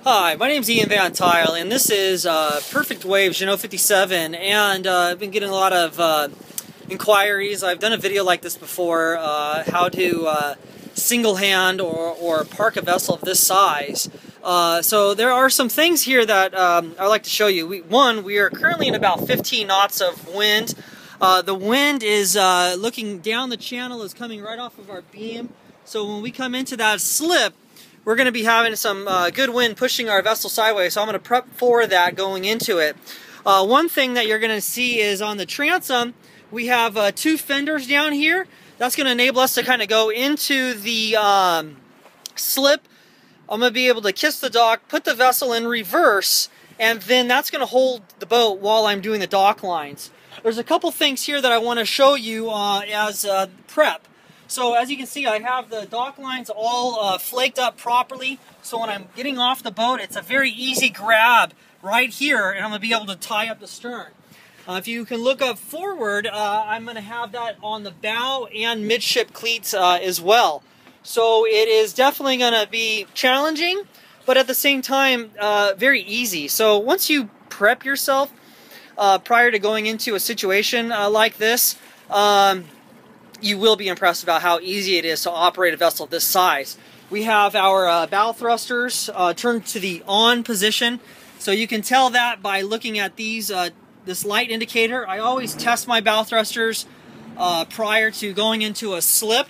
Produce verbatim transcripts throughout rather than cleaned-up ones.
Hi, my name is Ianvt Tuyl, and this is uh, Perfect Wave Jeanneau fifty-seven, and uh, I've been getting a lot of uh, inquiries. I've done a video like this before, uh, how to uh, single hand or, or park a vessel of this size. Uh, so there are some things here that um, I'd like to show you. We, one, we are currently in about fifteen knots of wind. Uh, the wind is uh, looking down the channel, is coming right off of our beam. So when we come into that slip, we're going to be having some uh, good wind pushing our vessel sideways, so I'm going to prep for that going into it. Uh, one thing that you're going to see is on the transom, we have uh, two fenders down here. That's going to enable us to kind of go into the um, slip. I'm going to be able to kiss the dock, put the vessel in reverse, and then that's going to hold the boat while I'm doing the dock lines. There's a couple things here that I want to show you uh, as uh, prep. So as you can see, I have the dock lines all uh, flaked up properly. So when I'm getting off the boat, it's a very easy grab right here, and I'm going to be able to tie up the stern. Uh, if you can look up forward, uh, I'm going to have that on the bow and midship cleats uh, as well. So it is definitely going to be challenging, but at the same time, uh, very easy. So once you prep yourself uh, prior to going into a situation uh, like this, um, you will be impressed about how easy it is to operate a vessel of this size. We have our uh, bow thrusters uh, turned to the on position, so you can tell that by looking at these uh, this light indicator. I always test my bow thrusters uh, prior to going into a slip.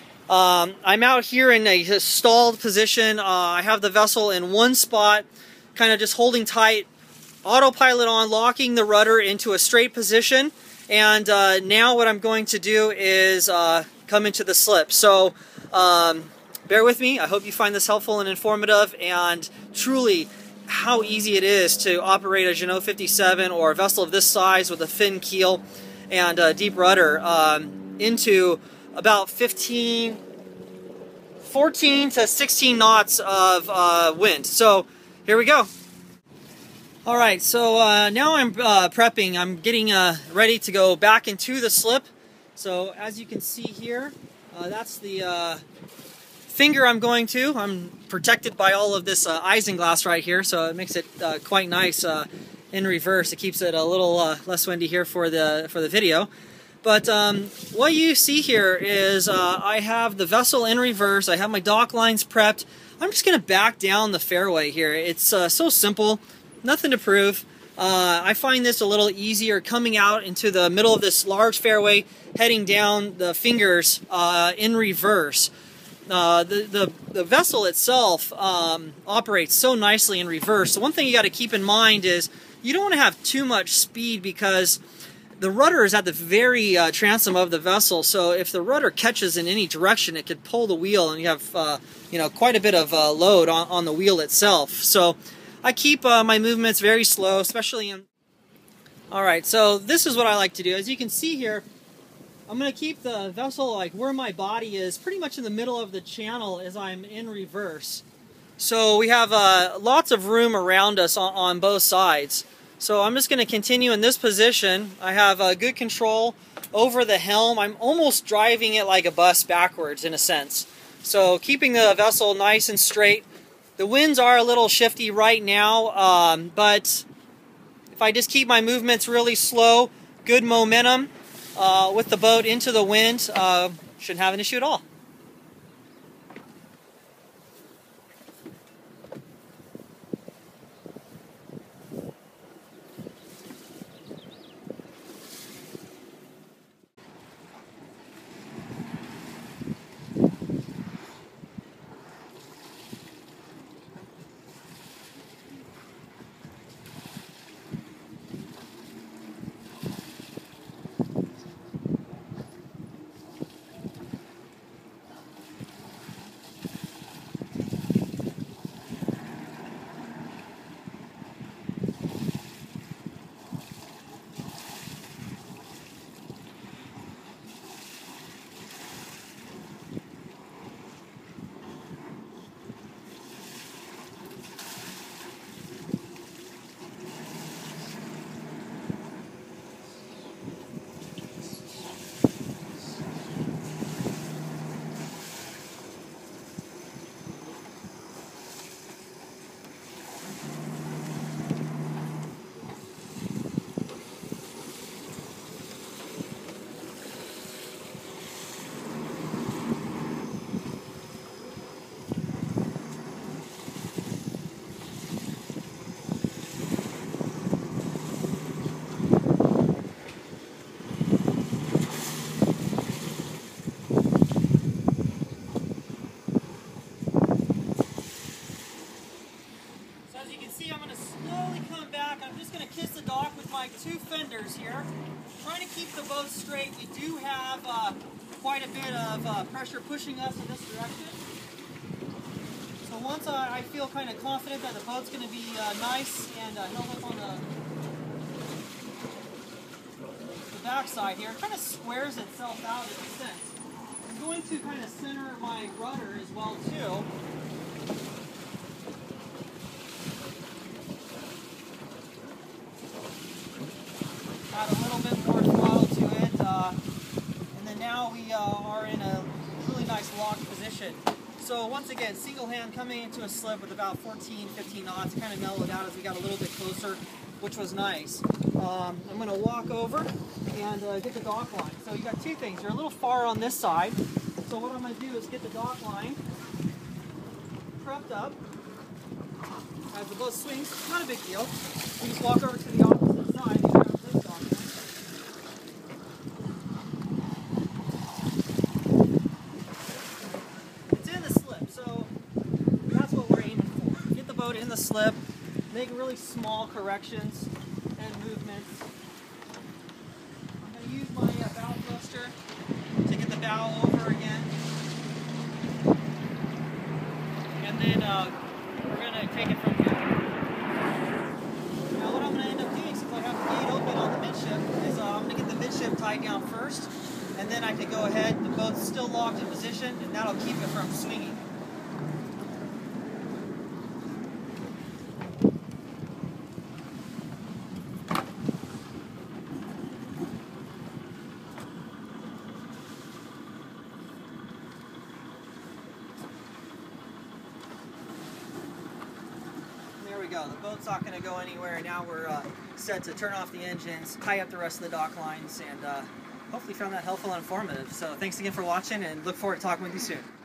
Um, I'm out here in a stalled position. Uh, I have the vessel in one spot, kind of just holding tight, autopilot on, locking the rudder into a straight position. And uh, now what I'm going to do is uh, come into the slip. So um, bear with me. I hope you find this helpful and informative, and truly how easy it is to operate a Jeanneau fifty-seven or a vessel of this size with a fin keel and a deep rudder um, into about fifteen, fourteen to sixteen knots of uh, wind. So here we go. Alright, so uh, now I'm uh, prepping. I'm getting uh, ready to go back into the slip. So as you can see here, uh, that's the uh, finger I'm going to. I'm protected by all of this uh, isinglass right here, so it makes it uh, quite nice uh, in reverse. It keeps it a little uh, less windy here for the, for the video. But um, what you see here is uh, I have the vessel in reverse. I have my dock lines prepped. I'm just going to back down the fairway here. It's uh, so simple. Nothing to prove. Uh, I find this a little easier coming out into the middle of this large fairway, heading down the fingers uh, in reverse. Uh, the, the, the vessel itself um, operates so nicely in reverse. So one thing you got to keep in mind is you don't want to have too much speed, because the rudder is at the very uh, transom of the vessel. So if the rudder catches in any direction, it could pull the wheel, and you have uh, you know, quite a bit of uh, load on, on the wheel itself. So I keep uh, my movements very slow, especially in... Alright, so this is what I like to do. As you can see here, I'm going to keep the vessel like where my body is, pretty much in the middle of the channel as I'm in reverse. So we have uh, lots of room around us on, on both sides. So I'm just going to continue in this position. I have uh, good control over the helm. I'm almost driving it like a bus backwards in a sense. So keeping the vessel nice and straight. The winds are a little shifty right now, um, but if I just keep my movements really slow, good momentum uh, with the boat into the wind, uh, shouldn't have an issue at all. So as you can see, I'm going to slowly come back. I'm just going to kiss the dock with my two fenders here. Trying to keep the boat straight. We do have uh, quite a bit of uh, pressure pushing us in this direction. So once uh, I feel kind of confident that the boat's going to be uh, nice and uh, held up on the, the backside here, it kind of squares itself out in a sense. I'm going to kind of center my rudder as well too. Add a little bit more throttle to it, uh, and then now we uh, are in a really nice locked position. So once again, single hand coming into a slip with about fourteen, fifteen knots, kind of mellowed out as we got a little bit closer, which was nice. Um, I'm going to walk over and uh, get the dock line. So you got two things. You're a little far on this side. So what I'm going to do is get the dock line prepped up. As the boat swings, not a big deal. We just walk over to the opposite side and grab this dock line. It's in the slip, so that's what we're aiming for. Get the boat in the slip, make really small corrections and movements. I'm going to use my uh, bow thruster to get the bow over again. And then uh, we're going to take it from here. Now what I'm going to end up doing, since I have the gate open on the midship, is uh, I'm going to get the midship tied down first, and then I can go ahead, the boat's still locked in position, and that'll keep it from swinging. There we go. The boat's not going to go anywhere. Now we're uh, set to turn off the engines, tie up the rest of the dock lines, and uh, hopefully found that helpful and informative. So thanks again for watching, and look forward to talking with you soon.